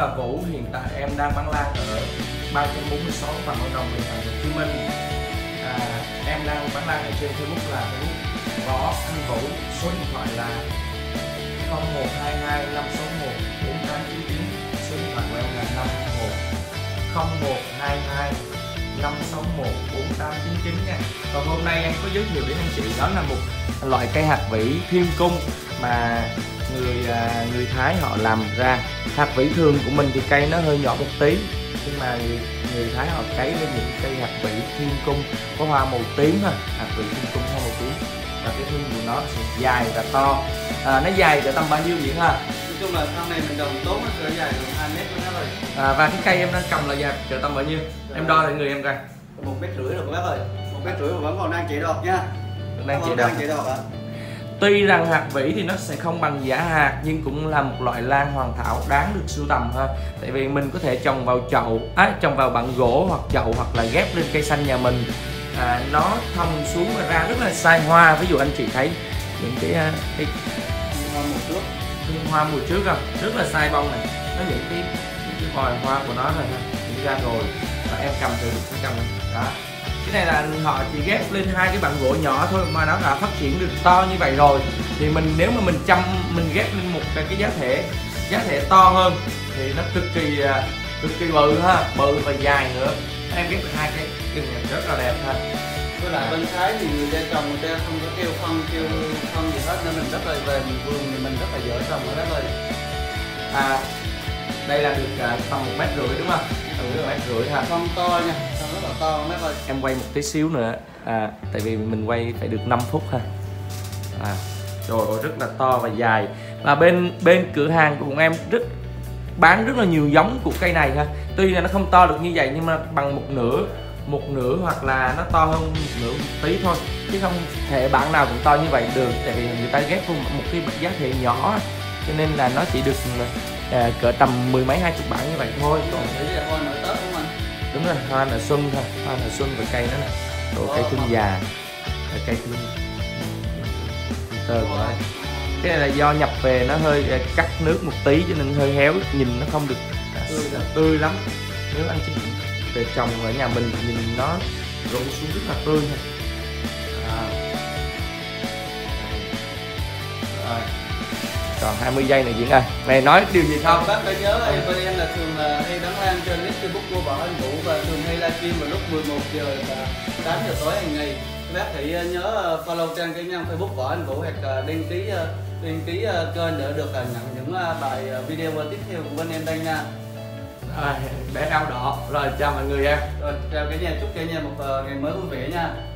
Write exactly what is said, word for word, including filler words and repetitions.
là Vũ, hiện tại em đang bán lan ở ba trăm bốn mươi sáu Phạm Văn Đồng, thành phố Hồ Chí Minh. À, em đang bán lan ở trên Facebook là Facebook Võ Anh Vũ, số điện thoại là không một hai hai năm sáu một bốn tám chín chín, số điện thoại của em là năm một không một hai hai năm sáu một bốn tám chín chín nha. Còn hôm nay em có giới thiệu đến anh chị đó là một loại cây hạt vĩ thiên cung mà người người Thái họ làm ra. Hạt vĩ thường của mình thì cây nó hơi nhỏ một tí, nhưng mà người, người Thái họ cấy lên những cây hạt vĩ thiên cung có hoa màu tím ha, hạt vĩ thiên cung hoa màu tím, và cái thân của nó sẽ dài và to. À, nó dài cỡ tầm bao nhiêu vậy ha? Nói chung là sau này mình trồng tốt nó sẽ dài gần hai mét của nó rồi. À, và cái cây em đang cầm là dài cỡ tầm bao nhiêu? Rồi. Em đo lại người em coi. Một mét rưỡi rồi các bác ơi, một mét rưỡi mà vẫn còn đang chạy đọt nha. Vẫn đang chạy đọt. Chạy đọt ạ. Tuy rằng hạt vĩ thì nó sẽ không bằng giả hạt, nhưng cũng là một loại lan hoàn thảo đáng được sưu tầm ha. Tại vì mình có thể trồng vào chậu, á, à, trồng vào bảng gỗ hoặc chậu, hoặc là ghép lên cây xanh nhà mình. À, nó thông xuống và ra rất là sai hoa. Ví dụ anh chị thấy những cái cái hoa mùa trước, hoa mùa trước không, rất là sai bông này, nó những cái những cái vòi hoa của nó rồi những ra rồi. Và em cầm thử cái cầm này đó. Cái này là họ chỉ ghép lên hai cái bảng gỗ nhỏ thôi mà nó đã phát triển được to như vậy rồi. Thì mình nếu mà mình chăm mình ghép lên một cái, cái giá thể giá thể to hơn thì nó cực kỳ cực kỳ bự ha, bự và dài nữa. Em ghép được hai cái cưng này rất là đẹp ha. Với lại bên Thái thì người ta trồng người ta không có kêu phân kêu phân gì hết, nên mình rất là về vườn thì mình rất là dễ trồng ở đó rồi. À, đây là được uh, tầm một mét rưỡi đúng không? Tầm một mét rưỡi ha. Phân to nha, phân rất là to mấy ơi. Em quay một tí xíu nữa, à, tại vì mình quay phải được năm phút ha. À, rồi rất là to và dài. Và bên bên cửa hàng của em rất bán rất là nhiều giống của cây này ha. Tuy là nó không to được như vậy nhưng mà bằng một nửa một nửa hoặc là nó to hơn một nửa một tí thôi, chứ không thể bản nào cũng to như vậy được. Tại vì người ta ghép một cái giá thể nhỏ cho nên là nó chỉ được à, cỡ tầm mười mấy hai chục bản như vậy thôi. Còn thấy là hoa nở Tết đúng không anh? Đúng rồi, hoa nở xuân thôi, hoa nở xuân và cây nó nè, rồi cây thương già, và cây thương tơ của nó. Cái này là do nhập về nó hơi cắt nước một tí cho nên hơi héo, nhìn nó không được tươi, tươi lắm. Nếu anh chị về trồng ở nhà mình thì nhìn nó rụng xuống rất là tươi ha. À. Rồi. Còn hai mươi giây nữa Diễn ơi, mày nói điều gì không? Bác phải nhớ em bên em là thường là hay bán lan trên Facebook của Võ Anh Vũ và thường hay livestream vào lúc mười một giờ và tám giờ tối hàng ngày. Bác hãy nhớ follow trang cá nhân Facebook Võ Anh Vũ hoặc đăng ký đăng ký kênh để được nhận những bài video tiếp theo của bên em đây nha. À, để rau đỏ. Rồi chào mọi người em. Rồi chào cả nhà, chúc cả nhà một ngày mới vui vẻ nha.